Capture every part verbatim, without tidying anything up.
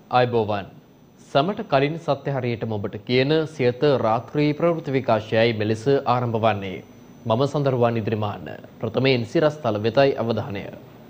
ආයුබෝවන් සමට කලින් සත්‍ය හරියටම ඔබට කියන සියත රාත්‍රී ප්‍රවෘත්ති විකාශයයි මෙලෙස ආරම්භ වන්නේ. මම සඳරුවන් ඉදිරිමාන ප්‍රථමයෙන් සිරස්තල වෙතයි අවධානය.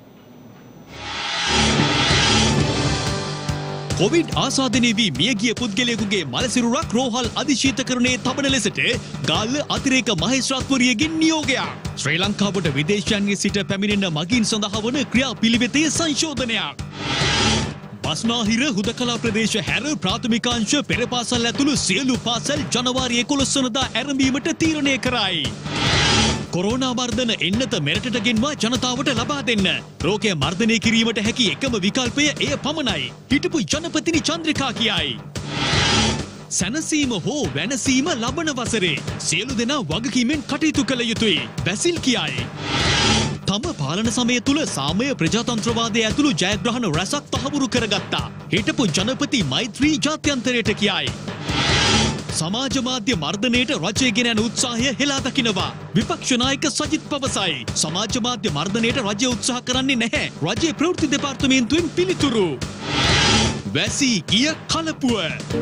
කොවිඩ් ආසාදනයේ වී මියගිය පුද්ගලයෙකුගේ මලසිරුරක් රෝහල් අධිශීතකරණයේ තබන ලෙසට ගාල්ල අතිරේක මහේස්ත්‍රාත්වරියගෙන් නියෝගයක්. ශ්‍රී ලංකාවට විදේශයන්ගේ සිට පැමිණෙන මගීන් සඳහා වන ක්‍රියාපිළිවෙතේ සංශෝධනයක්. බස්නාහිර හුදකලා ප්‍රදේශ හැර ප්‍රාථමිකාංශ පෙර පාසල් ඇතුළු සියලු පාසල් ජනවාරි එකොළොස් වනදා ආරම්භීමට තීරණය කරයි. කොරෝනා මර්ධන එන්නත මෙරටට ගෙන්වා ජනතාවට ලබා දෙන්න. රෝගය මර්ධනය කිරීමට හැකි එකම විකල්පය එය පමණයි. හිටපු ජනපතිනි චන්ද්‍රිකා කියයි. සැනසීම හෝ වෙනසීම ලබන වසරේ සියලු දෙනා වගකීමෙන් කටයුතු කළ යුතුයි. බැසිල් කියයි. තම පාලන සමය තුළ සාමය ප්‍රජාතන්ත්‍රවාදය ඇතුළු ජයග්‍රහණ රැසක් තහවුරු කරගත්තා. හිටපු ජනපති මෛත්‍රී ජාත්‍යන්තරයට කියයි. සමාජ මාධ්‍ය මර්ධනයට රජය ගෙන යන උත්සාහය හෙලා දකිනවා. විපක්ෂ නායක සජිත් පවසයි. සමාජ මාධ්‍ය මර්ධනයට රජය උත්සාහ කරන්නේ නැහැ. රජයේ ප්‍රවෘත්ති දෙපාර්තමේන්තුවෙන් පිළිතුරු. වැසී ගිය කලපුව.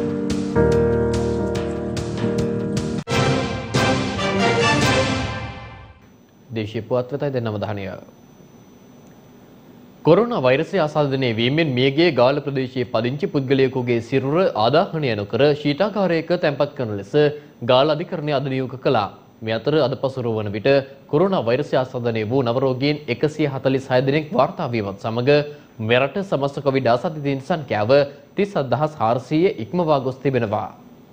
දේශීය පුවත් වෙතයි දෙන්න අවධානය. කොරෝනා වෛරසය ආසාදනය වීමෙන් මියගිය ගාල්ල ප්‍රදේශයේ පදිංචි පුද්ගලයෙකුගේ සිරුර ආදාහනය නොකර ශීතාගාරයක තැන්පත් කරන ලෙස ගාල්ල අධිකරණය අද නියෝග කළා. මේ අතර අද පසුර වන විට කොරෝනා වෛරසය ආසාදනය වූ නව රෝගීන් එකසිය හතළිස් හය දෙනෙක් වාර්තා වීමත් සමග මෙරට සමස්ත කොවිඩ් ආසාදිතයින් සංඛ්‍යාව තිස් හදාස් හාරසීය ඉක්මවා ගොස් තිබෙනවා.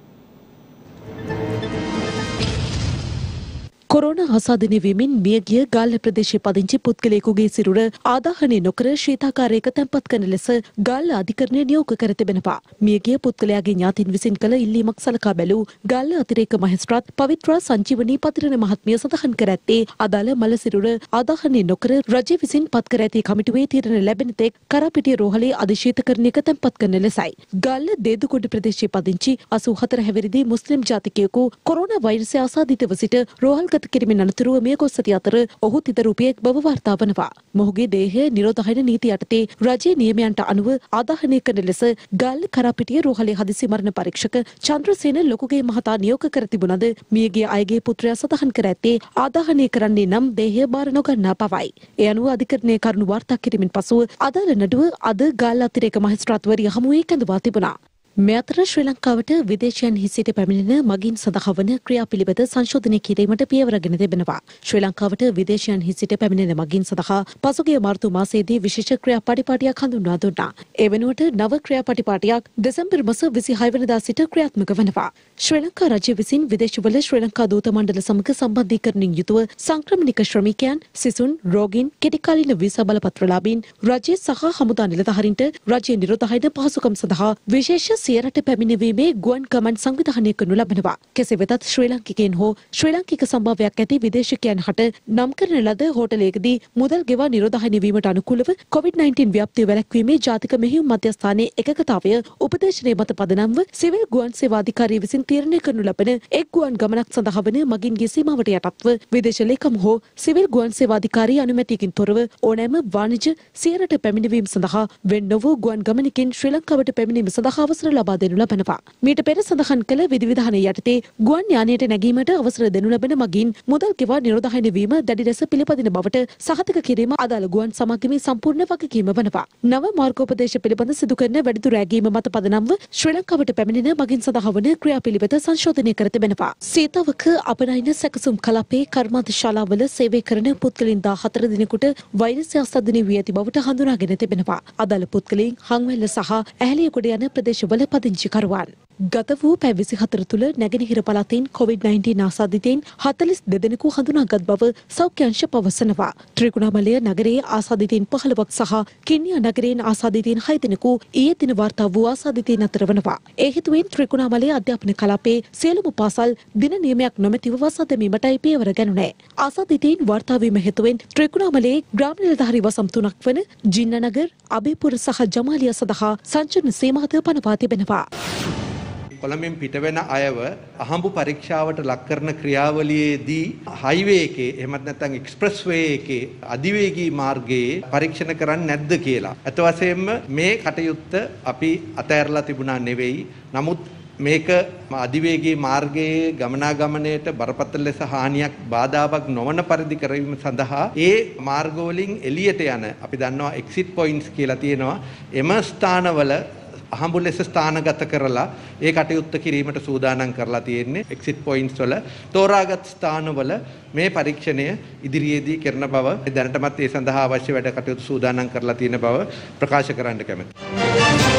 කොරෝනා ආසාදනය වීමෙන් මියගිය ගාල්ල ප්‍රදේශයේ පදිංචි පුද්ගලයෙකුගේ සිරුර ආදාහනය නොකර ශීතාගාරයක තැන්පත් කරන ලෙස ගාල්ල අධිකරණය නියෝග කර තිබෙනවා. මියගිය පුද්ගලයාගේ ඥාතීන් විසින් කළ ඉල්ලීමක් සලකා බැලූ ගාල්ල අතිරේක මහේස්ත්‍රාත් පවිත්‍රා සංජීවනී පතිරණ මහත්මිය සඳහන් කර ඇත්තේ අදාළ මල සිරුර ආදාහනය නොකර රජය විසින් පත් කර ඇති කමිටුවේ තීරණ ලැබෙන තෙක් කරාපිටිය රෝහලේ අධිශීතකරණයක තැන්පත් කරන ලෙසයි. ගාල්ල දේදුගොඩ ප්‍රදේශයේ පදිංචි අසූ හතර හැවිරිදි මුස්ලිම් ජාතිකයෙකු කොරෝනා වෛරසය ආසාදිතව සිට රෝහල් කිරීමෙන් අනතුරුව මිය ගොස් ඇති අතර ඔහු තිත රුපියෙක් බව වාර්තා වනවා. මොහුගේ දේහය නිරෝධායන නීති යටතේ රජයේ නියමයන්ට අනුව ආදාහනය කරන ලෙස ගාල්ල කරාපිටිය රෝහලේ හදිසි මරණ පරීක්ෂක චන්ද්‍රසේන ලොකුගේ මහතා නියෝග කර තිබුණද මියගිය අයගේ පුත්‍රයා සඳහන් කර ඇත්තේ ආදාහනය කරන්නේ නම් දේහය බාර නොගන්නා බවයි. ඒ අනුව අධිකරණයේ කරුණු වාර්තා කිරීමෙන් පසුව අදාළ නඩුව අද ගාල්ල අතිරේක මහේස්ත්‍රාත්වරිය හමුවේ කැඳවා තිබුණා. මේ අතර ශ්‍රී ලංකාවට විදේශයන්හි සිට පැමිණෙන මගීන් සඳහා වන ක්‍රියාපිළිවෙත සංශෝධනය කිරීමට පියවරගෙන තිබෙනවා. ශ්‍රී ලංකාවට විදේශයන්හි සිට පැමිණෙන මගීන් සඳහා පසුගිය මාර්තු මාසයේදී විශේෂ ක්‍රියාපටිපාටියක් හඳුන්වා දුන්නා. ඒ වෙනුවට නව ක්‍රියාපටිපාටියක් දෙසැම්බර් මාස විසිහය වෙනිදා සිට ක්‍රියාත්මක වනවා. ශ්‍රී ලංකා රජය විසින් විදේශවල ශ්‍රී ලංකා දූත මණ්ඩල සමග සම්බන්ධීකරණයෙන් යුතුව සංක්‍රමණික ශ්‍රමිකයන්, සිසුන්, රෝගීන්, කෙටිකාලීන වීසා බලපත්‍රලාභීන්, රජයේ සහ හමුදා නිලධාරීන්ට රජයේ නිරෝධායන පහසුකම් සඳහා විශේෂ සියරට පැමිණීමේ ගුවන් ගමන් සංවිධානය කරනු ලබනවා. කෙසේ වෙතත් ශ්‍රී ලාංකිකයන් හෝ ශ්‍රී ලාංකික සම්භාවයක් ඇති විදේශිකයන් හට නම් කරන ලද හෝටලයකදී මුදල් ගෙවා නිරෝධායන වීමට අනුකූලව කොවිඩ් නයින්ටීන් ව්‍යාප්තිය වැළැක්වීමේ ජාතික මෙහෙයුම් මධ්‍යස්ථානයේ එකකතාවය උපදේශනය මත පදනම්ව සිවිල් ගුවන් සේවා අධිකාරිය විසින් තීරණය කරනු ලබන එක් ගුවන් ගමනක් සඳහා වන මගින්ගේ සීමාවට යටත්ව විදේශ ලේකම් හෝ සිවිල් ගුවන් සේවා අධිකාරිය අනුමැතියකින් තොරව ඕනෑම වාණිජ සියරට පැමිණීම සඳහා වෙන් නොවූ ගුවන් ගමනකින් ශ්‍රී ලංකාවට පැමිණීම සඳහා අවසර ලබා දෙනු ලබනවා. මීට පෙර සඳහන් කළ විධිවිධාන යටතේ ගුවන් යානයට නැගීමට අවසර දෙනු ලබන මගින් මුදල් ගෙවා නිරෝධායන වීම දැඩි ලෙස පිළිපදින බවට සහතික කිරීම අදාළ ගුවන් සමාගමේ සම්පූර්ණ වගකීම වනවා. නව මාර්ගෝපදේශ පිළිබඳ සිදු කරන වැඩිදුර ඇගීම මත පදනම්ව ශ්‍රී ලංකාවට පැමිණෙන මගින් සඳහා වන ක්‍රියාපිළිවෙත සංශෝධනය කර තිබෙනවා. සීතාවක අපනයින සැකසුම් කලාපේ කර්මාන්ත ශාලාවල සේවය කරන පුද්ගලයන් දාහතර දිනකට වෛරසය ආසාදනය වී ඇති බවට හඳුනාගෙන තිබෙනවා. අදාළ පුද්ගලයන් හංවැල්ල සහ ඇහැලියගොඩ යන ප්‍රදේශවල පදිංචිකරුවන්. ගත වූ පැය විසිහතර තුළ නැගෙනහිර පළාතින් කොවිඩ් නයින්ටීන් ආසාදිතයින් හතළිස් දෙදෙනෙකු හඳුනාගත් බව සෞඛ්‍ය අංශ පවසනවා. ත්‍රිකුණාමලය නගරයේ ආසාදිතයින් පහළොවක් සහ කින්නියා නගරයෙන් ආසාදිතයින් හය දෙනෙකු ඊයේ දින වාර්තා වූ ආසාදිතයින් අතර වනවා. ඒ හේතුවෙන් ත්‍රිකුණාමලය අධ්‍යාපන කලාපයේ සියලුම පාසල් දින නියමයක් නොමැතිව වසා දැමීමටයි පියවර ගනුනේ. ආසාදිතයින් වාර්තා වීම හේතුවෙන් ත්‍රිකුණාමලයේ ග්‍රාම නිලධාරී වසම් තුනක් වන ජින්නනගර, අබේපුර සහ ජමාලියා සඳහා සංචරණ සීමාද පනවා තිබෙනවා. කොළඹින් පිට වෙන අයව අහඹු පරීක්ෂාවට ලක් කරන ක්‍රියාවලියේදී හයිවේ එකේ එහෙමත් නැත්නම් එක්ස්ප්‍රස් වේ එකේ අධිවේගී මාර්ගයේ පරීක්ෂණ කරන්නේ නැද්ද කියලා. අත වශයෙන්ම මේ කටයුත්ත අපි අතහැරලා තිබුණා නෙවෙයි. නමුත් මේක අධිවේගී මාර්ගයේ ගමනාගමනයට බරපතල ලෙස හානියක් බාධාවක් නොවන පරිදි කරවීම සඳහා ඒ මාර්ග වලින් එළියට යන අපි දන්නවා එක්සිට් පොයින්ට්ස් කියලා තියෙනවා. එම ස්ථානවල අහඹු ලෙස ස්ථානගත කරලා ඒ කටයුත්ත කිරීමට සූදානම් කරලා තියෙන්නේ. එක්සිට් පොයින්ට්ස් වල තෝරාගත් ස්ථානවල මේ පරීක්ෂණය ඉදිරියේදී කරන බව දැනටමත් ඒ සඳහා අවශ්‍ය වැඩ කටයුතු සූදානම් කරලා තියෙන බව ප්‍රකාශ කරන්න කැමැතියි.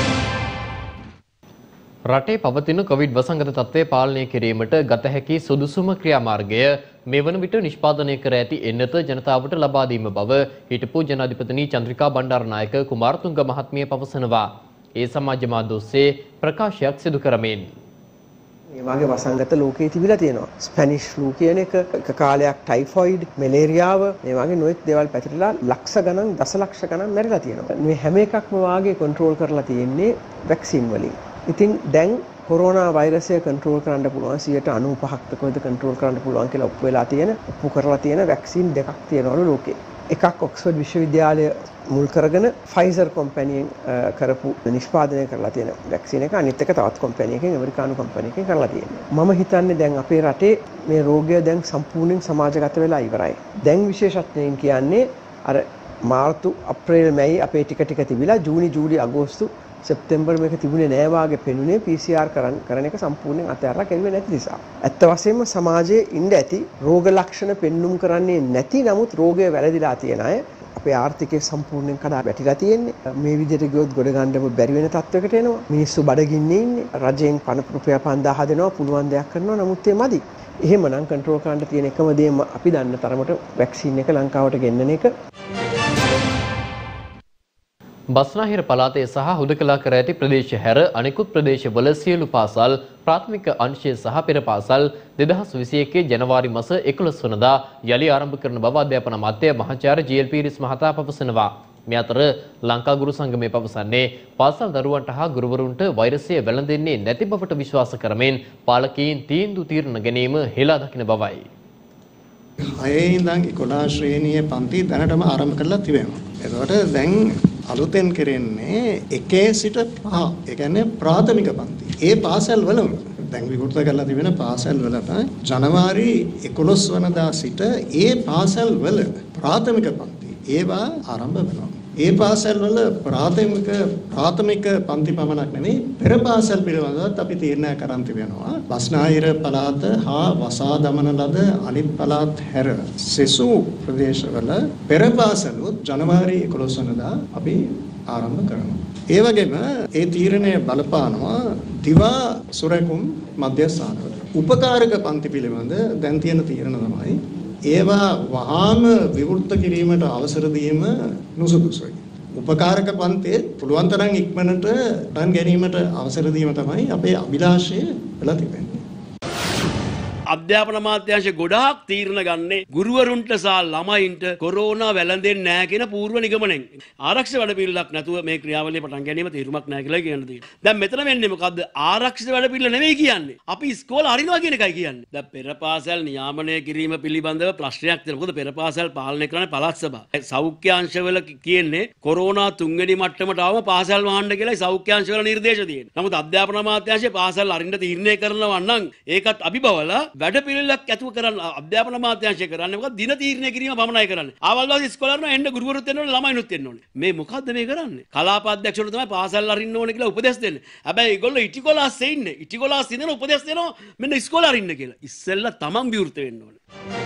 රටේ පවතින කොවිඩ් වසංගත තත්ත්වය පාලනය කිරීමට ගත හැකි සුදුසුම ක්‍රියාමාර්ගය මේ වන විට නිෂ්පාදනය කර ඇති එන්නත ජනතාවට ලබා දීම බව හිටපු ජනාධිපතිනි චන්ද්‍රිකා බණ්ඩාරනායක කුමාරතුංග මහත්මිය පවසනවා. ඒ සමාජ මාධ්‍ය ඔස්සේ ප්‍රකාශයක් සිදු කරමින් මේ වගේ වසංගත ලෝකයේ තිබිලා තියෙනවා. ස්පැනිෂ් ෆ්ලූ කියන එක, එක කාලයක් ටයිෆොයිඩ්, මැලේරියාව, මේ වගේ නොයෙක් දේවල් පැතිරලා ලක්ෂ ගණන්, දසලක්ෂ ගණන් මැරිලා තියෙනවා. මේ හැම එකක්ම වාගේ කන්ට්‍රෝල් කරලා තියෙන්නේ වැක්සින් වලින්. ඉතින් දැන් කොරෝනා වෛරසය කන්ට්‍රෝල් කරන්න පුළුවන් සියයට අනූපහක් කොහෙද කන්ට්‍රෝල් කරන්න පුළුවන් කියලා ඔප්පු වෙලා තියෙන, ඔප්පු කරලා තියෙන වැක්සින් දෙකක් තියෙනවලු ලෝකේ. එකක් ඔක්ස්ෆර්ඩ් විශ්වවිද්‍යාලය මුල් කරගෙන ෆයිසර් කම්පැනියෙන් කරපු නිෂ්පාදනය කරලා තියෙන වැක්සින් එක, අනිත් එක තවත් කම්පැනියකින්, ඇමරිකානු කම්පැනියකින් කරලා තියෙනවා. මම හිතන්නේ දැන් අපේ රටේ මේ රෝගය දැන් සම්පූර්ණයෙන් සමාජගත වෙලා ඉවරයි. දැන් විශේෂඥයින් කියන්නේ අර මාර්තු, අප්‍රේල්, මැයි අපේ ටික ටික තිබිලා ජූනි, ජූලි, අගෝස්තු, සෙප්තැම්බර් මේක තිබුණේ නෑ වාගේ පෙනුනේ පී සී ආර් කරන කරන එක සම්පූර්ණයෙන් අතහැරලා කෙරුවේ නැති නිසා. ඇත්ත වශයෙන්ම සමාජයේ ඉන්න ඇති රෝග ලක්ෂණ පෙන්눔 කරන්නේ නැති නමුත් රෝගය වැළඳිලා තියෙන අය අපේ ආර්ථිකය සම්පූර්ණයෙන් කඩා වැටිලා තියෙන්නේ. මේ විදිහට ගියොත් ගොඩ ගන්නම බැරි වෙන තත්වයකට එනවා. මිනිස්සු බඩගින්නේ ඉන්නේ. රජයෙන් පණ රුපියල් පන්දාහ දෙනවා, පුළුවන් දෙයක් කරනවා. නමුත් ඒ මදි. එහෙමනම් කන්ට්‍රෝල් කරන්න තියෙන එකම දේ අපි දන්න තරමට වැක්සින් එක ලංකාවට ගෙන්නන එක. බස්නාහිර පළාතේ සහ හුදකලා කර ඇති ප්‍රදේශ හැර අනෙකුත් ප්‍රදේශවල සියලු පාසල් ප්‍රාථමික අංශය සහ පෙර පාසල් දෙදහස් විසිඑකේ ජනවාරි මාස එකොළොස් වනදා යලි ආරම්භ කරන බව අධ්‍යාපන අමාත්‍ය මහාචාර්ය ජී එල් පීරිස් මහතා පවසනවා. මේ අතර ලංකා ගුරු සංගමය පවසන්නේ පාසල් දරුවන්ට හා ගුරුවරුන්ට වෛරසය වැළඳෙන්නේ නැති බවට විශ්වාස කරමින් පාලකීන් තීන්දුව తీරන ගැනීම හෙලා දකින බවයි. හයේ ඉඳන් එකොළහ ශ්‍රේණියේ පන්ති දැනටම ආරම්භ කරලා තිබෙනවා. එතකොට දැන් අලුතෙන් කරන්නේ එකේ සිට පහ. ඒ කියන්නේ ප්‍රාථමික පන්ති. ඒ පාසල් වලම දැන් විවෘත කරලා තිබෙන පාසල් වලට ජනවාරි එකොළොස් වෙනිදා සිට ඒ පාසල් වල ප්‍රාථමික පන්ති ඒවා ආරම්භ වෙනවා. ඒ පාසල් වල ප්‍රාථමික ප්‍රාථමික පන්ති පමණක් නෙවෙයි පෙර පාසල් පිළිබඳවත් අපි තීරණය කරන් තිබෙනවා. බස්නාහිර පළාත හා වසා දමන ලද අනිත් පළාත් හැර සෙසු ප්‍රදේශවල පෙර පාසලුත් ජනවාරි එකොළොස් වෙනිදා අපි ආරම්භ කරනවා. ඒ වගේම ඒ තීරණය බලපානවා දිවා සුරකුම් මධ්‍යස්ථානවල. උපකාරක පන්ති පිළිබඳ දැන් තියෙන තීරණ තමයි ඒවා වහාම විවෘත කිරීමට අවසර දීම නුසුදුසුයි. උපකාරක පන්තියේ පුළුවන් තරම් ඉක්මනට රන් ගැනීමට අවසර දීම තමයි අපේ අභිලාෂය වෙලා තිබෙන්නේ. අධ්‍යාපන අමාත්‍යාංශය ගොඩාක් තීරණ ගන්නේ ගුරුවරුන්ට සහ ළමයින්ට කොරෝනා වැළඳෙන්නේ නැහැ කියන පූර්ව නිගමනයෙන්. ආරක්ෂක වැඩපිළිවෙලක් නැතුව මේ ක්‍රියාවලිය පටන් ගැනීම තීරුමක් නැහැ කියලා කියන දේ. දැන් මෙතන වෙන්නේ මොකද්ද? ආරක්ෂක වැඩපිළිවෙල නෙවෙයි කියන්නේ. අපි ඉස්කෝල අරිනවා කියන එකයි කියන්නේ. දැන් පෙර පාසල් නියාමනය කිරීම පිළිබඳව ප්‍රශ්නයක් තියෙනවා. මොකද පෙර පාසල් පාලනය කරන්නේ පළාත් සභාව. සෞඛ්‍ය අංශවල කියන්නේ කොරෝනා තුන්වෙනි මට්ටමට ආවම පාසල් වහන්න කියලා සෞඛ්‍ය අංශවල නිර්දේශ තියෙනවා. නමුත් අධ්‍යාපන අමාත්‍යාංශය පාසල් අරින්න තීරණය කරනවා නම් ඒකත් අභිබවලා වැඩ පිළිවෙලක් ඇතුව කරන්න අධ්‍යාපන අමාත්‍යාංශය කරන්නේ මොකද? දින තීරණය කිරීම පමණයි කරන්නේ. ආවල් වගේ ඉස්කෝලේ යනවා එන්න ගුරුවරුත් එන්න ඕනේ ළමයිනුත් එන්න ඕනේ. මේ මොකද්ද මේ කරන්නේ? කලාප අධ්‍යක්ෂවරු තමයි පාසල් අරින්න ඕනේ කියලා උපදෙස් දෙන්නේ. හැබැයි ඒගොල්ලෝ ඉටිකොලාස්සේ ඉන්නේ. ඉටිකොලාස් ඉඳන උපදෙස් දෙනවා මෙන්න ඉස්කෝලේ අරින්න කියලා. ඉස්සෙල්ලා තමන් විවෘත වෙන්න ඕනේ.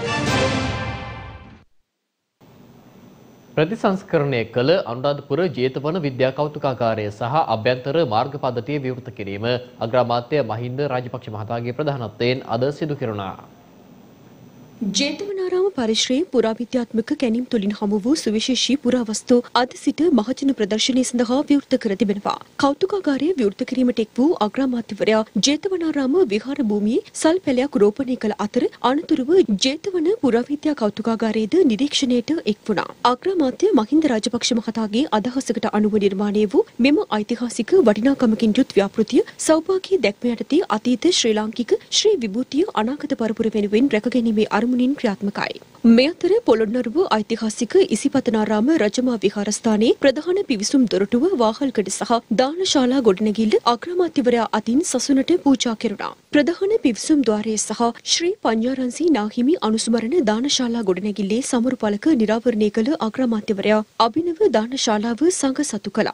ප්‍රතිසංස්කරණය කළ අනුරාධපුර ජේතවන විද්‍යා කෞතුකාගාරය සහ අභ්‍යන්තර මාර්ග පද්ධතිය විවෘත කිරීම අග්‍රාමාත්‍ය මහින්ද රාජපක්ෂ මහතාගේ ප්‍රධානත්වයෙන් අද සිදු කෙරුණා. ජේතවනාරාම පරිශ්‍රයේ පුරාවිද්‍යාත්මක කැණීම් තුලින් හමු වූ සුවිශේෂී පුරාවස්තු අද සිට මහජන ප්‍රදර්ශනය සඳහා විවෘත කර තිබෙනවා. කෞතුකාගාරයේ විවෘත කිරීමට එක් වූ අග්‍රාමාත්‍යවරයා ජේතවනාරාම විහාර භූමියේ සල් පැලයක් රෝපණය කළ අතර අනතුරුව ජේතවන පුරාවිද්‍යා කෞතුකාගාරයේද නිරීක්ෂණයට එක් වුණා. අග්‍රාමාත්‍ය මහින්ද රාජපක්ෂ මහතාගේ අදහසකට අනුව නිර්මාණය වූ මෙම ඓතිහාසික වටිනාකමකින් යුත් ව්‍යාපෘතිය සෞභාගී දැක්ම යටතේ අතීත ශ්‍රී ලාංකික ශ්‍රී විභූතිය අනාගත පරපුර වෙනුවෙන් රැකගැනීමේ අරමුණින් ක්‍රියාත්මකයි. මේ අතර පොළොන්නරුව ඓතිහාසික ඉසිපතනාරාම රජමා විහාරස්ථානයේ ප්‍රධාන පිවිසුම් දොරටුව වාහල්කඩ සහ දානශාලා ගොඩනැගිල්ල අග්‍රාමාත්‍යවරයා අතින් සසුනට පූජා කෙරුණා. ප්‍රධාන පිවිසුම් ద్వාරයේ සහ ශ්‍රී පඤ්ඤාරන්සි නාහිමි අනුස්මරණ දානශාලා ගොඩනැගිල්ලේ සමරු පළක නිරාවරණය කළ අග්‍රාමාත්‍යවරයා අභිනව දානශාලාව සංඝසතු කළා.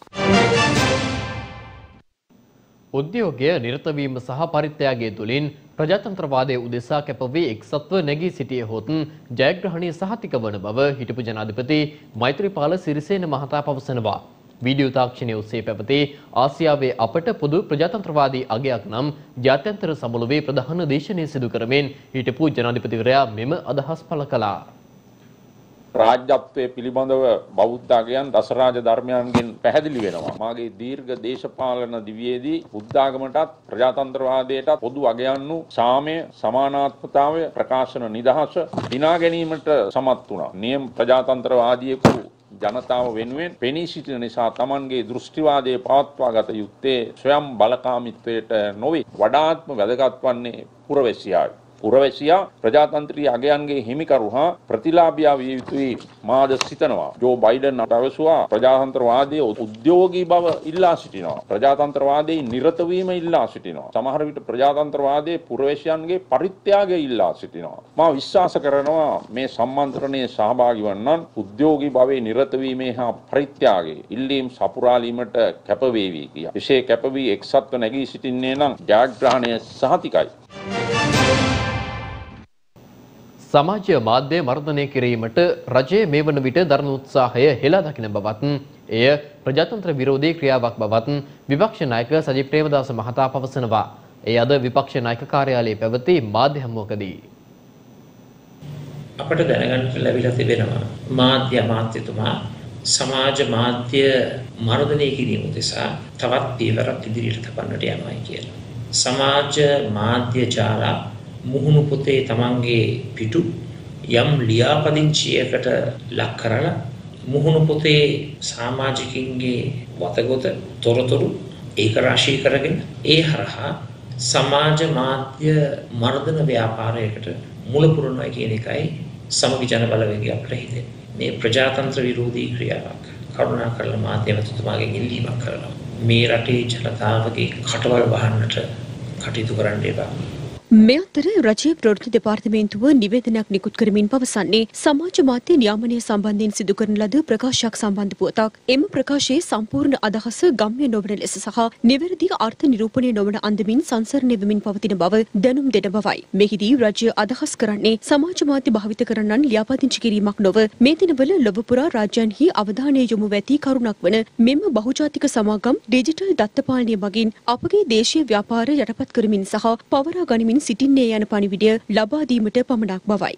උද්‍යෝගය නිරත වීම සහ පරිත්‍යාගය තුළින් ප්‍රජාතන්ත්‍රවාදයේ උදෙසා කැපවී එක්සත්ව නැගී සිටියේ හොත් ජයග්‍රහණය සහතික වන බව හිටපු ජනාධිපති මෛත්‍රීපාල සිරිසේන මහතා පවසනවා. වීඩියෝ තාක්ෂණය ඔස්සේ පැවති ආසියාවේ අපට පොදු ප්‍රජාතන්ත්‍රවාදී අගයක් නම් ජාත්‍යන්තර සමුළුවේ ප්‍රධාන දේශනය සිදු කරමින් හිටපු ජනාධිපතිවරයා මෙම අදහස් පළ කළා. රාජ්‍යත්වයේ පිළිබඳව බෞද්ධ අගයන් දසරාජ ධර්මයන්ගෙන් පැහැදිලි වෙනවා. මාගේ දීර්ඝ දේශපාලන දිවියේදී බුද්ධ ආගමටත් ප්‍රජාතන්ත්‍රවාදයටත් පොදු අගයන් වූ සාමය, සමානාත්මතාවය, ප්‍රකාශන නිදහස දිනා ගැනීමට සමත් වුණා. නියම ප්‍රජාතන්ත්‍රවාදියෙකු ජනතාව වෙනුවෙන් පෙනී සිටින නිසා Tamanගේ දෘෂ්ටිවාදයේ පවත්වා ගත යුත්තේ ස්වයං බලකාමීත්වයට නොවේ. වඩාත්ම වැදගත් වන්නේ පුරවැසියායි. පුරවැසියා ප්‍රජාතන්ත්‍රීය අගයන්ගේ හිමිකරු හා ප්‍රතිලාභියා විය යුතුයි මාද සිතනවා. ජෝ බයිඩන් අටවසුවා ප්‍රජාතන්ත්‍රවාදයේ උද්‍යෝගී බව ඉල්ලා සිටිනවා. ප්‍රජාතන්ත්‍රවාදයේ නිරත වීම ඉල්ලා සිටිනවා. සමහර විට ප්‍රජාතන්ත්‍රවාදයේ පුරවැසියන්ගේ පරිත්‍යාගය ඉල්ලා සිටිනවා. මා විශ්වාස කරනවා මේ සම්මන්ත්‍රණයේ සහභාගී වන්නන් උද්‍යෝගී භවයේ නිරත වීමේ හා පරිත්‍යාගයේ ඉල්ලීම් සපුරාලීමට කැප වේවි කියා. විශේෂ කැප වී එක්සත්ව නැගී සිටින්නේ නම් ජයග්‍රහණය සහතිකයි. සමාජ මාධ්‍ය මර්ධනය කිරීමට රජය මේ වන විට දරන උත්සාහය හෙලා දකින බවත් එය ප්‍රජාතන්ත්‍ර විරෝධී ක්‍රියාවක් බවත් විපක්ෂ නායක සජිත් ප්‍රේමදාස මහතා පවසනවා. ඒ අද විපක්ෂ නායක කාර්යාලයේ පැවති මාධ්‍ය හමුවකදී අපට දැනගන්න ලැබිලා තිබෙනවා මාධ්‍ය අමාත්‍යතුමා සමාජ මාධ්‍ය මර්ධනය කිරීම උදෙසා තවත් පියවරක් ඉදිරියට තබන්නට යනවා කියලා. සමාජ මාධ්‍ය ජාලා මුහුණු පොතේ තමන්ගේ පිටු යම් ලියාපදිංචියකට ලක් කරලා මුහුණු පොතේ සමාජිකින්ගේ වතගොත තොරතුරු ඒක රාශී කරගෙන ඒ හරහා සමාජ මාධ්‍ය මර්ධන ව්‍යාපාරයකට මුල පුරනවා කියන එකයි සමගි ජන බලවේගය අපට හිතෙන්නේ. මේ ප්‍රජාතන්ත්‍ර විරෝධී ක්‍රියාවක් කරුණාකරලා මාධ්‍ය මැතිතුමාගෙන් ඉල්ලීමක් කරනවා. මේ රටේ ජනතාවගේ කටවල් වහන්නට කටයුතු කරන්න එපා. මේ අතර රජයේ ප්‍රවෘත්ති දෙපාර්තමේන්තුව නිවේදනයක් නිකුත් කරමින් පවසන්නේ සමාජ මාධ්‍ය නියාමනය සම්බන්ධයෙන් සිදු කරන ලද ප්‍රකාශයක් සම්බන්ධ පුවතක්. එම ප්‍රකාශයේ සම්පූර්ණ අදහස ගම්‍ය නොවන ලෙස සහ නිවැරදි අර්ථ නිරූපණය නොවන අන්දමින් සංසරණය වෙමින් පවතින බව දැනුම් දෙන බවයි. මෙහිදී රජය අදහස් කරන්නේ සමාජ මාධ්‍ය භාවිත කරන්නන් ලියාපදිංචි කිරීමක් නොව මේ දිනවල ලොව පුරා රාජ්‍යයන්හි අවධානය යොමු ඇති කරුණක් වන මෙම බහුජාතික සමාගම් ඩිජිටල් දත්තපාලනය මගින් අපගේ දේශීය ව්‍යාපාර යටපත් කරමින් සහ පවරා ගනිමින් සිටින්නේ යන පණිවිඩය ලබා දීමට පමණක් බවයි.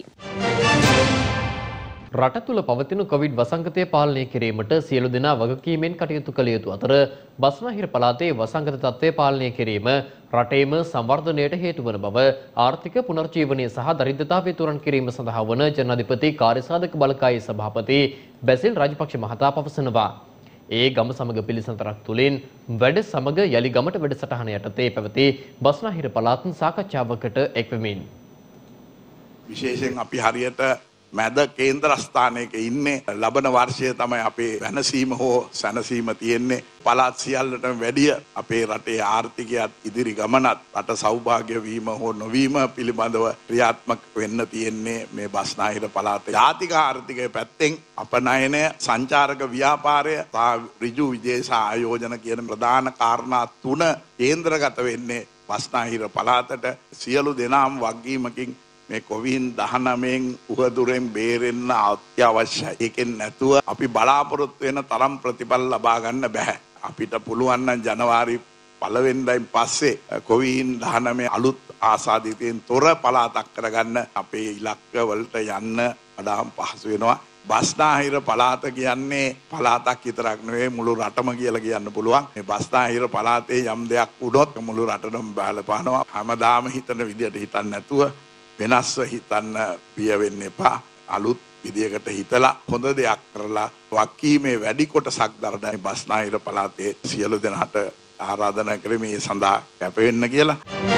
රට තුළ පවතින කොවිඩ් වසංගතය පාලනය කිරීමට සියලු දෙනා වගකීමෙන් කටයුතු කළ යුතු අතර බස්නාහිර පළාතේ වසංගත තත්ත්වය පාලනය කිරීම රටේම සංවර්ධනයට හේතු වන බව ආර්ථික පුනර්ජීවනය සහ දරිද්‍රතාවය තුරන් කිරීම සඳහා වන ජනාධිපති කාර්යසාධක බලකායේ සභාපති බැසිල් රාජපක්ෂ මහතා පවසනවා. ඒ ගම සමග පිළිසඳරක් තුළින් වැඩ සමග යලි ගමට වැඩසටහන යටතේ පැවති බස්නාහිර පළාත් සාකච්ඡාවකට එක්වෙමින් විශේෂයෙන් අපි හරියට මැද කේන්ද්‍රස්ථානයක ඉන්නේ. ලබන වර්ෂය තමයි අපේ වෙනසීම හෝ සැනසීම තියෙන්නේ. පළාත් සියල්ලටම වැඩිය අපේ රටේ ආර්ථිකයත් ඉදිරි ගමනත් රට සෞභාග්‍ය වීම හෝ නොවීම පිළිබඳව ක්‍රියාත්මක වෙන්න තියෙන්නේ මේ බස්නාහිර පළාතේ. ජාතික ආර්ථිකයේ පැත්තෙන් අපනයනය, සංචාරක ව්‍යාපාරය සහ ඍජු විදේශ ආයෝජන කියන ප්‍රධාන කාරණා තුන කේන්ද්‍රගත වෙන්නේ බස්නාහිර පළාතට. සියලු දෙනාම වගකීමකින් මේ කොවිඩ් දහනවයෙන් උහදුරෙන් බේරෙන්න අත්‍යවශ්‍යයි. ඒකෙන් නැතුව අපි බලාපොරොත්තු වෙන තරම් ප්‍රතිඵල ලබා ගන්න බෑ. අපිට පුළුවන් නම් ජනවාරි පළවෙනිදායින් පස්සේ කොවිඩ් දහනවය අලුත් ආසාදිතයෙන් තොර පළාතක් කරගන්න අපේ ඉලක්ක වලට යන්න වඩාම පහසු වෙනවා. බස්නාහිර පළාත කියන්නේ පළාතක් විතරක් නෙවෙයි මුළු රටම කියලා කියන්න පුළුවන්. මේ බස්නාහිර පළාතේ යම් දෙයක් වුණොත් මුළු රටටම බලපානවා. හැමදාම හිතන විදියට හිතන්න නැතුව වෙනස්ව හිතන්න පිය වෙන්න එපා. අලුත් විදියකට හිතලා හොඳ දෙයක් කරලා වක්කීමේ වැඩි කොටසක් දරන බස්නාහිර පළාතේ සියලු දෙනාට ආරාධනා කරමි මේ සඳහා කැප වෙන්න කියලා.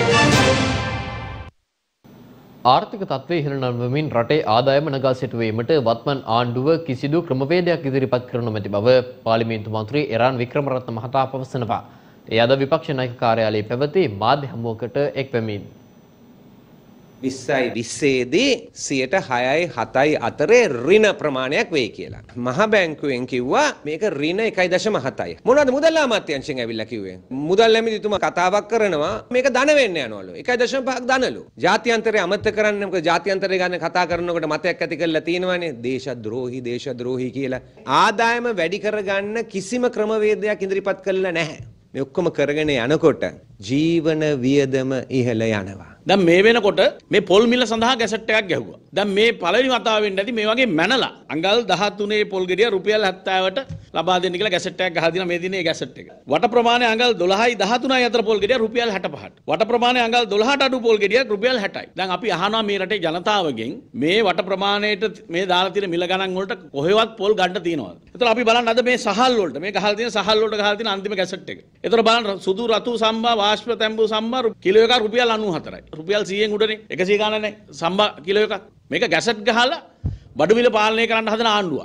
ආර්ථික තත්ත්වය ඉහළ නංවමින් රටේ ආදායම නගා සිටුවීමට වත්මන් ආණ්ඩුව කිසිදු ක්‍රමවේදයක් ඉදිරිපත් කරනු නැති බව පාර්ලිමේන්තු මන්ත්‍රී එරාන් වික්‍රමරත්න මහතා පවසනවා. ඒ අද විපක්ෂ ਨਾයක කාර්යාලයේ පැවති මාධ්‍ය හමුවකට එක් වෙමින් විස්සයි විස්සේදී සියයට හයයි හතයි අතරේ ඍණ ප්‍රමාණයක් වෙයි කියලා. මහ බැංකුවෙන් කිව්වා මේක ඍණ එකයි දශම හතයි. මොනවද මුදල් අමාත්‍යාංශයෙන් ඇවිල්ලා කිව්වේ? මුදල් ඇමතිතුමා කතාවක් කරනවා මේක ධන වෙන්න යනවලු. එකයි දශම පහක් ධනලු. ජාත්‍යන්තරය අමතක කරන්න මොකද ජාත්‍යන්තරය ගන්න කතා කරනකොට මතයක් ඇති කරලා තියෙනවානේ දේශද්‍රෝහි දේශද්‍රෝහි කියලා. ආදායම වැඩි කරගන්න කිසිම ක්‍රමවේදයක් ඉදිරිපත් කළා නැහැ. මේ ඔක්කොම කරගෙන යනකොට ජීවන වියදම ඉහළ යනවා. දැන් මේ වෙනකොට මේ පොල් මිල සඳහා ගැසට් එකක් ගැහුවා. දැන් මේ පළවෙනි වතාවෙන් නැති මේ වගේ මැනලා අඟල් දහතුනේ පොල් ගෙඩිය රුපියල් හැත්තෑවට ලබා දෙන්න කියලා ගැසට් එකක් ගහලා දිනා මේ දිනේ ගැසට් එක. වට ප්‍රමාණය අඟල් දොළහයි දහතුනයි අතර පොල් ගෙඩිය රුපියල් හැටපහට. වට ප්‍රමාණය අඟල් දොළහට අඩු පොල් ගෙඩියක් රුපියල් හැටයි. දැන් අපි අහනවා මේ රටේ ජනතාවගෙන් මේ වට ප්‍රමාණයට මේ දාලා තියෙන මිල ගණන් වලට කොහෙවත් පොල් ගන්න තියනවද? ඒතර අපි බලන්න අද මේ සහල් වලට මේ ගහලා තියෙන සහල් වලට ගහලා තියෙන අන්තිම ගැසට් එක. ඒතර බලන්න සුදු රතු සම්බා වාෂ්ප තැඹු සම්බා කිලෝ එකක් රුපියල් අනූ හතරයි. රුපියල් සීයෙන් උඩනේ එකසිය ගාන නැහැ සම්බා කිලෝ එකක්. මේක ගැසට් ගහලා බඩු මිල පාලනය කරන්න හදන ආණ්ඩුවක්.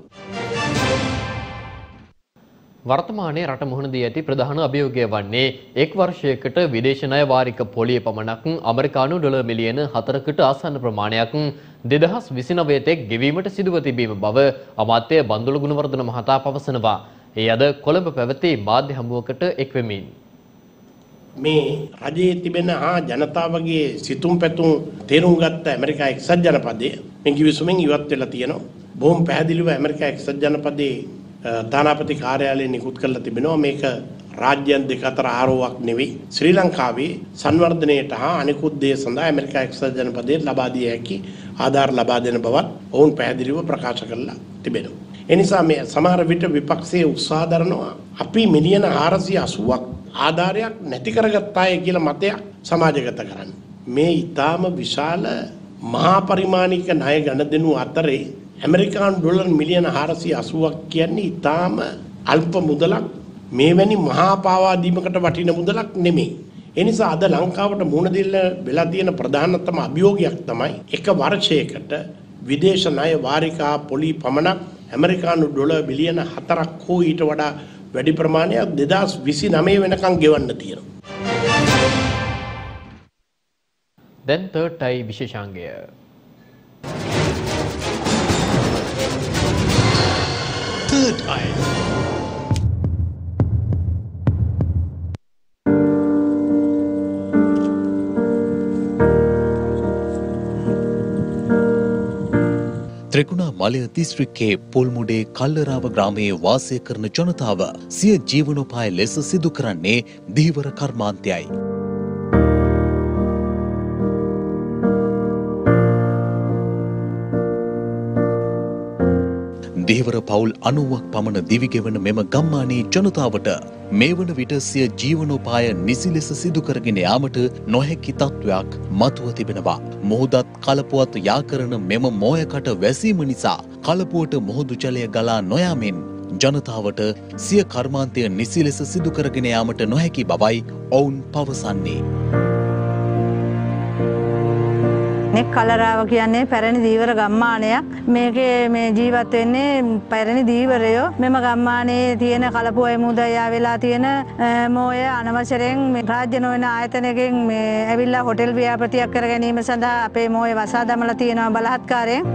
වර්තමානයේ රට මුහුණ දී ඇති ප්‍රධාන අභියෝගය වන්නේ එක් වර්ෂයකට විදේශ ණය වාරික පොලිය පමණක් ඇමරිකානු ඩොලර් මිලියන හතරකට ආසන්න ප්‍රමාණයක් දෙදහස් විසිනවය තෙක් ගෙවීමට සිදුව තිබීම බව අමාත්‍ය බන්දුල ගුණවර්ධන මහතා පවසනවා. ඒ අද කොළඹ පැවති මාධ්‍ය හමුවකට එක් වෙමින් මේ රජයේ තිබෙන හා ජනතාවගේ සිතුම් පැතුම් තේරුම් ගත්ත ඇමරිකා එක්සත් ජනපදයේ මේ කිවිසුමෙන් ඉවත් වෙලා තියෙනවා. බොහොම පැහැදිලිව ඇමරිකා එක්සත් ජනපදයේ තානාපති කාර්යාලයෙන් නිකුත් කරලා තිබෙනවා මේක රාජ්‍යයන් දෙක අතර ආරෝවක් නෙවෙයි. ශ්‍රී ලංකාවේ සංවර්ධනයට හා අනෙකුත් දේ සඳහා ඇමරිකා එක්සත් ජනපදයේ ලබා දිය හැකි ආධාර ලබා දෙන බවත් ඔවුන් පැහැදිලිව ප්‍රකාශ කරලා තිබෙනවා. ඒ නිසා මේ සමහර විට විපක්ෂයේ උත්සාහ දරනවා අපි මිලියන හාරසිය අසූවක් ආධාරයක් නැති කරගත්තාය කියලා මතයක් සමාජගත කරන්න. මේ ඊටාම විශාල මහා පරිමාණික ණය ගණදෙනු අතරේ ඇමරිකානු ඩොලර් මිලියන හාරසිය අසූවක් කියන්නේ ඊටාම අල්ප මුදලක්. මේවැනි මහා පාවා දීමකට වටින මුදලක් නෙමෙයි. ඒ නිසා අද ලංකාවට මුහුණ දෙන්න වෙලා තියෙන ප්‍රධානතම අභියෝගයක් තමයි එක වර්ෂයකට විදේශ ණය වාරිකා පොලි පමණක් ඇමරිකානු ඩොලර් බිලියන හතරක් හෝ ඊට වඩා වැඩි ප්‍රමාණයක් දෙදහස් විසිනවය වෙනකන් ගෙවන්න තියෙනවා. දැන් තර්ඩ් ටයි විශේෂාංගය. තර්ඩ් අයි ත්‍රිකුණාමලය දිස්ත්‍රික්කයේ පොල්මුඩේ කල්ලරාව ග්‍රාමයේ වාසය කරන ජනතාව සිය ජීවනෝපාය ලෙස සිදු කරන්නේ ධීවර කර්මාන්තයයි. ධීවර පවුල් අනූවක් පමණ දිවිගෙවන මෙම ගම්මානයේ ජනතාවට මේ වන විට සිය ජීවනෝපාය නිසි ලෙස සිදු කරගෙන යාමට නොහැකි තත්ත්වයක් මතුව තිබෙනවා. මුහුදත් කලපුවත් යා කරන මෙම මෝයකට වැසීම නිසා කලපුවට මුහුදු ජලය ගලා නොයාමෙන් ජනතාවට සිය කර්මාන්තය නිසි ලෙස සිදු කරගෙන යාමට නොහැකි බවයි ඔවුන් පවසන්නේ. මේ කලරාව කියන්නේ පැරණි දීවර ගම්මානයක්. මේකේ මේ ජීවත් වෙන්නේ පැරණි දීවරයෝ. මෙම ගම්මානයේ තියෙන කලපුවයි මුදයා වෙලා තියෙන මෝය අනවසරයෙන් මේ රාජ්‍ය නොවන ආයතනයකින් මේ ඇවිල්ලා හොටෙල් ව්‍යාපෘතියක් කර ගැනීම සඳහා අපේ මෝය වසා දමලා තියෙනවා බලහත්කාරයෙන්.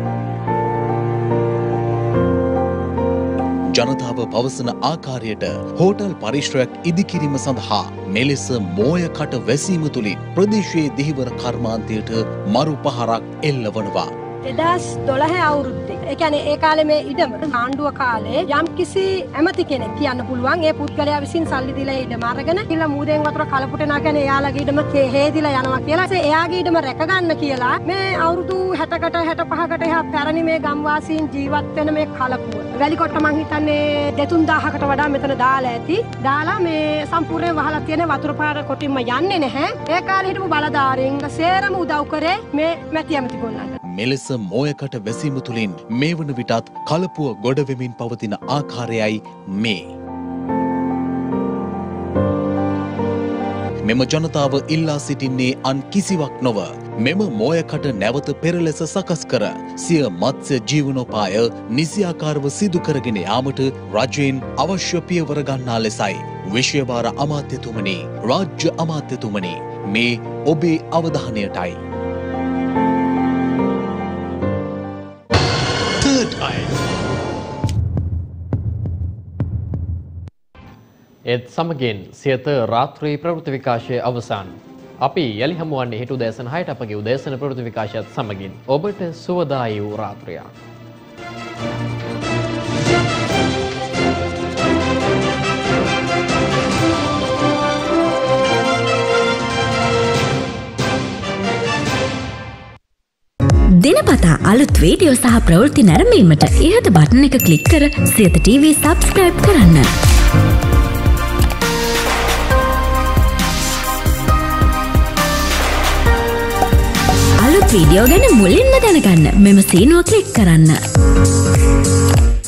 ජනතාව පවසන ආකාරයට හෝටල් පරිශ්‍රයක් ඉදිකිරීම සඳහා මෙලෙස මෝයකට වැසීම තුළින් ප්‍රදේශයේ දිහිවර කර්මාන්තයට මරු පහරක් එල්ල වනවා. දෙදහස් දොළහ අවුරුද්දේ. ඒ කියන්නේ ඒ කාලේ මේ ඉඩම ආණ්ඩුව කාලේ යම් කිසි ඇමති කෙනෙක් කියන්න පුළුවන් ඒ පුද්ගලයා විසින් සල්ලි දීලා ඉඩම අරගෙන කියලා මූදෙන් වතුර කලපුටනවා කියන්නේ එයාලගේ ඉඩම හේදිලා යනවා කියලා. ඒ එයාගේ ඉඩම රැක ගන්න කියලා මේ අවුරුදු හැටකට හැටපහකට එහා පැරණි මේ ගම්වාසීන් ජීවත් වෙන මේ කලපුව. වැලිකොට්ට මං හිතන්නේ දෙතුන් දාහකට වඩා මෙතන දාලා ඇති. දාලා මේ සම්පූර්ණයෙන් වහලා තියෙන වතුර පාර කොටින්ම යන්නේ නැහැ. ඒ කාලේ හිටපු බලධාරීන් සේරම උදව් කරේ මේ මැති ඇමති ගොල්ලන්ට. මෙලෙස මෝයකට වැසීම තුළින් මේ වන විටත් කලපුව ගොඩවෙමින් පවතින ආකාරයයි මේ. මෙම ජනතාව ඉල්ලා සිටින්නේ අන් කිසිවක් නොව මෙම මෝයකට නැවත පෙර ලෙස සකස් කර සිය මත්ස්‍ය ජීවනෝපාය නිසියාකාරව සිදු කරගෙන යාමට රජයෙන් අවශ්‍ය පියවර ගන්නා ලෙසයි. විශ්වභාර අමාත්‍යතුමනි, රාජ්‍ය අමාත්‍යතුමනි, මේ ඔබේ අවධානයටයි. ඒත් සමගින් සියත රාත්‍රී ප්‍රවෘත්ති විකාශය අවසන්. අපි යලි හමුවන්නේ හෙට උදෑසන හයට අපගේ උදෑසන ප්‍රවෘත්ති විකාශයත් සමගින්. ඔබට සුවදායි වූ රාත්‍රියක්. දිනපතා අලුත් වීඩියෝ සහ ප්‍රවෘත්ති නැරඹීමට ඉහත බටන් එක ක්ලික් කර සියත ටීවී සබ්ස්ක්‍රයිබ් කරන්න. අලුත් වීඩියෝ ගැන මුලින්ම දැනගන්න මෙම සීනුව ක්ලික් කරන්න.